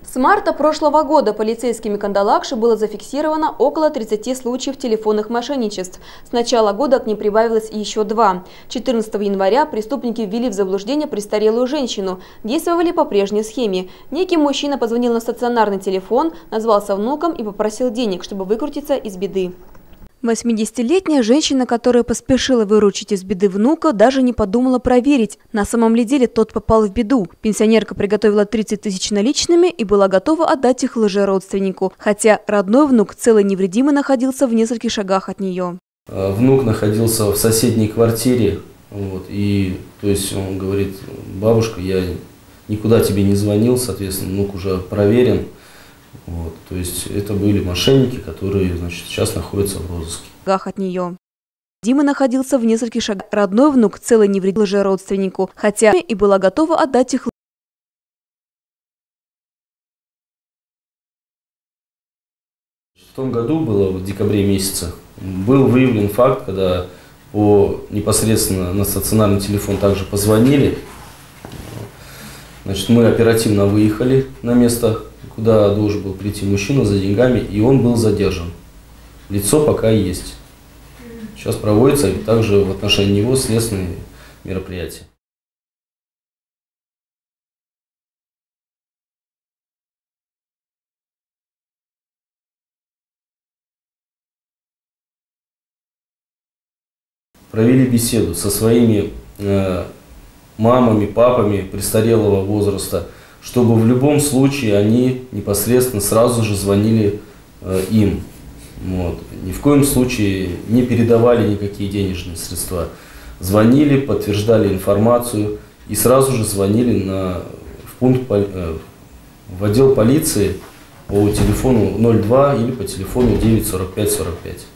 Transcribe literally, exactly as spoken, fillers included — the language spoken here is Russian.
С марта прошлого года полицейскими Кандалакши было зафиксировано около тридцати случаев телефонных мошенничеств. С начала года к ним прибавилось еще два. четырнадцатого января преступники ввели в заблуждение престарелую женщину. Действовали по прежней схеме. Некий мужчина позвонил на стационарный телефон, назвался внуком и попросил денег, чтобы выкрутиться из беды. восьмидесятилетняя женщина, которая поспешила выручить из беды внука, даже не подумала проверить, на самом ли деле тот попал в беду. Пенсионерка приготовила тридцать тысяч наличными и была готова отдать их лжеродственнику, хотя родной внук целый невредимый находился в нескольких шагах от нее. Внук находился в соседней квартире, вот, и то есть он говорит: бабушка, я никуда тебе не звонил, соответственно, внук уже проверен. Вот, то есть это были мошенники, которые, значит, сейчас находятся в розыске. От нее. Дима находился в нескольких шагах. Родной внук целый невредимый лжеродственнику, хотя и была готова отдать их. В том году было, в декабре месяце, был выявлен факт, когда по непосредственно на стационарный телефон также позвонили. Значит, мы оперативно выехали на место, куда должен был прийти мужчина за деньгами, и он был задержан. Лицо пока есть. Сейчас проводятся также в отношении него следственные мероприятия. Провели беседу со своими э, мамами, папами престарелого возраста, чтобы в любом случае они непосредственно сразу же звонили э, им. Вот. Ни в коем случае не передавали никакие денежные средства. Звонили, подтверждали информацию и сразу же звонили на, в, пункт, э, в отдел полиции по телефону ноль два или по телефону девять сорок пять сорок пять.